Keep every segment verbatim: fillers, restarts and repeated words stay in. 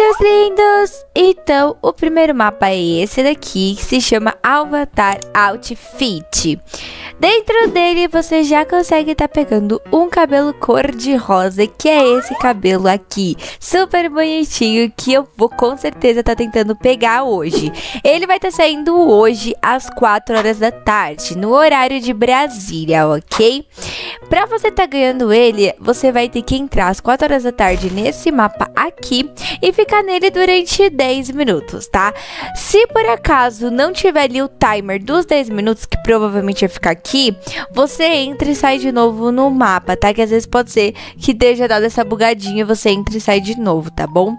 meus lindos! Então, o primeiro mapa é esse daqui, que se chama Avatar Outfit. Dentro dele, você já consegue estar tá pegando um cabelo cor-de-rosa, que é esse cabelo aqui, super bonitinho, que eu vou com certeza estar tá tentando pegar hoje. Ele vai estar tá saindo hoje às quatro horas da tarde, no horário de Brasília, ok? Pra você estar tá ganhando ele, você vai ter que entrar às quatro horas da tarde nesse mapa aqui e ficar nele durante dez minutos, tá? Se por acaso não tiver ali o timer dos dez minutos, que provavelmente vai ficar aqui, você entra e sai de novo no mapa, tá? Que às vezes pode ser que esteja dado essa bugadinha, você entra e sai de novo, tá bom?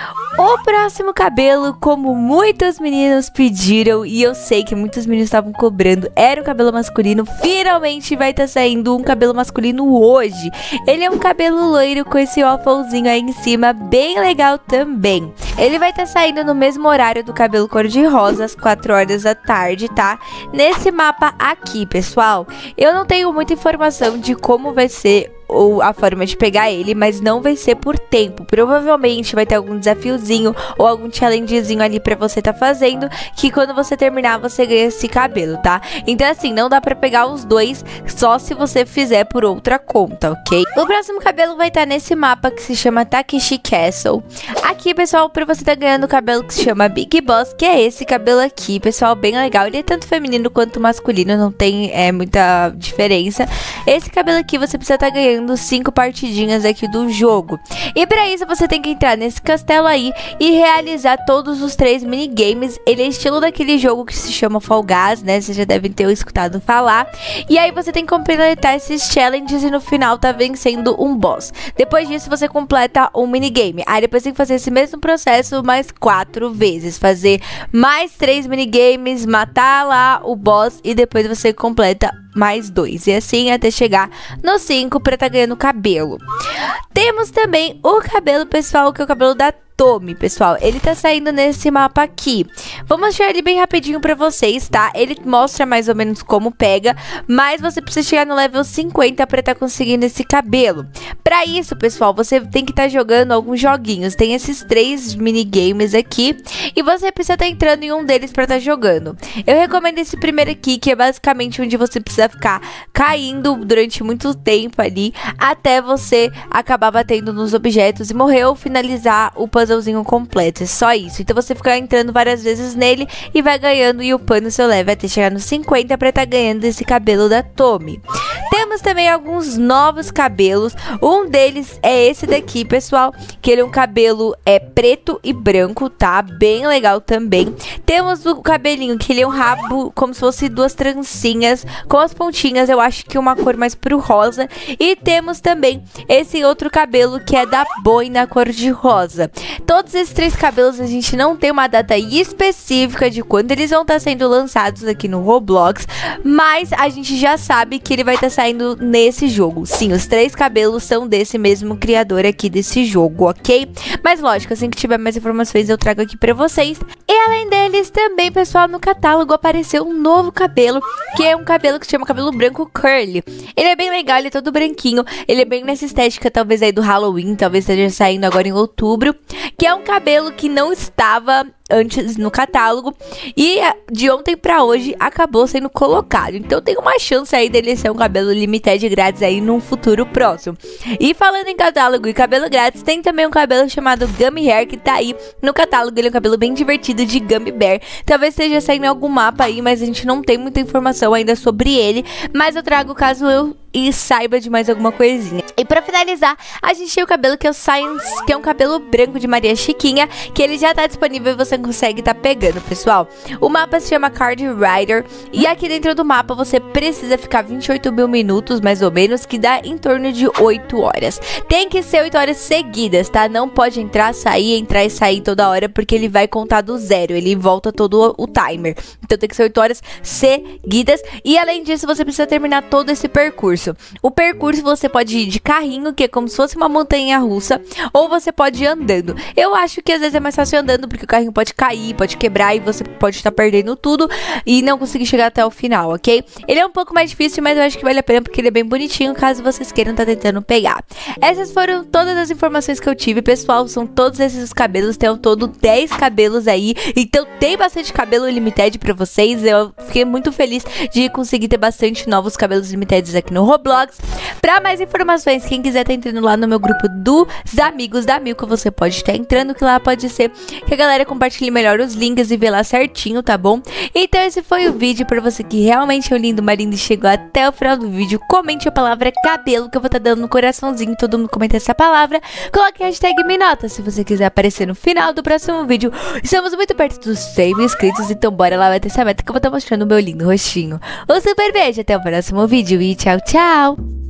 O próximo cabelo, como muitos meninos pediram, e eu sei que muitos meninos estavam cobrando, era o cabelo masculino. Finalmente vai estar tá saindo um cabelo masculino hoje. Ele é um cabelo loiro com esse wafflezinho aí em cima, bem legal também. Ele vai estar tá saindo no mesmo horário do cabelo cor-de-rosa, às quatro horas da tarde, tá? Nesse mapa aqui, pessoal. Eu não tenho muita informação de como vai ser ou a forma de pegar ele, mas não vai ser por tempo. Provavelmente vai ter algum desafiozinho ou algum challengezinho ali pra você tá fazendo, que quando você terminar você ganha esse cabelo, tá? Então assim, não dá pra pegar os dois só se você fizer por outra conta, ok? O próximo cabelo vai estar tá nesse mapa que se chama Takeshi Castle. Aqui, pessoal, pra você tá ganhando o cabelo que se chama Big Boss, que é esse cabelo aqui, pessoal, bem legal. Ele é tanto feminino quanto masculino, não tem é, muita diferença. Esse cabelo aqui você precisa tá ganhando cinco partidinhas aqui do jogo. E para isso você tem que entrar nesse castelo aí e realizar todos os três minigames. Ele é estilo daquele jogo que se chama Fall Guys, né? Vocês já devem ter escutado falar. E aí você tem que completar esses challenges e no final tá vencendo um boss. Depois disso você completa um minigame. Aí depois tem que fazer esse mesmo processo mais quatro vezes. Fazer mais três minigames, matar lá o boss e depois você completa mais dois. E assim até chegar no cinco pra tá ganhando cabelo. Temos também o cabelo, pessoal, que é o cabelo da Tommy, pessoal. Ele tá saindo nesse mapa aqui. Vou mostrar ele bem rapidinho pra vocês, tá? Ele mostra mais ou menos como pega, mas você precisa chegar no level cinquenta pra tá conseguindo esse cabelo. Pra isso, pessoal, você tem que tá jogando alguns joguinhos. Tem esses três minigames aqui e você precisa tá entrando em um deles pra tá jogando. Eu recomendo esse primeiro aqui, que é basicamente onde você precisa ficar caindo durante muito tempo ali, até você acabar batendo nos objetos e morrer ou finalizar o puzzlezinho completo. É só isso. Então você fica entrando várias vezes nele e vai ganhando e upando o seu level até chegar no cinquenta pra estar ganhando esse cabelo da Tommy. Temos também alguns novos cabelos. Um deles é esse daqui, pessoal, que ele é um cabelo é preto e branco, tá? Bem legal também. Temos o cabelinho, que ele é um rabo como se fosse duas trancinhas com as pontinhas, eu acho que uma cor mais pro rosa. E temos também esse outro cabelo que é da boina cor de rosa. Todos esses três cabelos a gente não tem uma data específica de quando eles vão estar sendo lançados aqui no Roblox, mas a gente já sabe que ele vai estar saindo nesse jogo. Sim, os três cabelos são desse mesmo criador aqui desse jogo, ok? Mas lógico, assim que tiver mais informações eu trago aqui pra vocês. E além deles também, pessoal, no catálogo apareceu um novo cabelo, que é um cabelo que se chama cabelo branco curly. Ele é bem legal, ele é todo branquinho, ele é bem nessa estética talvez aí do Halloween, talvez esteja saindo agora em outubro, que é um cabelo que não estava antes no catálogo e de ontem pra hoje acabou sendo colocado. Então tem uma chance aí dele ser um cabelo limited grátis aí num futuro próximo. E falando em catálogo e cabelo grátis, tem também um cabelo chamado Gummy Hair que tá aí no catálogo. Ele é um cabelo bem divertido de Gummy Bear. Talvez esteja saindo em algum mapa aí, mas a gente não tem muita informação ainda sobre ele, mas eu trago caso eu e saiba de mais alguma coisinha. E pra finalizar, a gente tem o cabelo que é o Science, que é um cabelo branco de Maria Chiquinha, que ele já tá disponível e você consegue tá pegando, pessoal. O mapa se chama Card Rider e aqui dentro do mapa você precisa ficar vinte e oito mil minutos, mais ou menos, que dá em torno de oito horas. Tem que ser oito horas seguidas, tá? Não pode entrar, sair, entrar e sair toda hora, porque ele vai contar do zero, ele volta todo o timer. Então tem que ser oito horas seguidas e além disso você precisa terminar todo esse percurso. percurso. O percurso você pode ir de carrinho, que é como se fosse uma montanha russa, ou você pode ir andando. Eu acho que às vezes é mais fácil andando, porque o carrinho pode cair, pode quebrar e você pode estar perdendo tudo e não conseguir chegar até o final, ok? Ele é um pouco mais difícil, mas eu acho que vale a pena porque ele é bem bonitinho, caso vocês queiram estar tentando pegar. Essas foram todas as informações que eu tive, pessoal. São todos esses os cabelos, tem ao todo dez cabelos aí, então tem bastante cabelo limited pra vocês. Eu fiquei muito feliz de conseguir ter bastante novos cabelos limitados aqui no Roblox. Pra mais informações, quem quiser tá entrando lá no meu grupo dos amigos da Milka, você pode estar entrando, que lá pode ser que a galera compartilhe melhor os links e vê lá certinho, tá bom? Então esse foi o vídeo. Pra você que realmente é um lindo, uma linda e chegou até o final do vídeo, comente a palavra cabelo, que eu vou estar dando no coraçãozinho, todo mundo comenta essa palavra. Coloque a hashtag Minota se você quiser aparecer no final do próximo vídeo. Estamos muito perto dos cem mil inscritos, então bora lá bater essa meta que eu vou estar mostrando o meu lindo rostinho. Um super beijo, até o próximo vídeo e tchau, tchau!